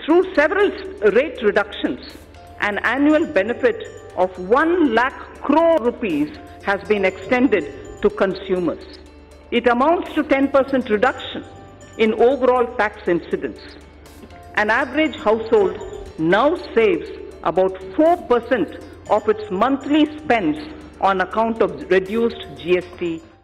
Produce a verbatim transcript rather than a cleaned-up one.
Through several rate reductions, an annual benefit of one lakh crore rupees has been extended to consumers. It amounts to ten percent reduction in overall tax incidence. An average household now saves about four percent of its monthly spends on account of reduced G S T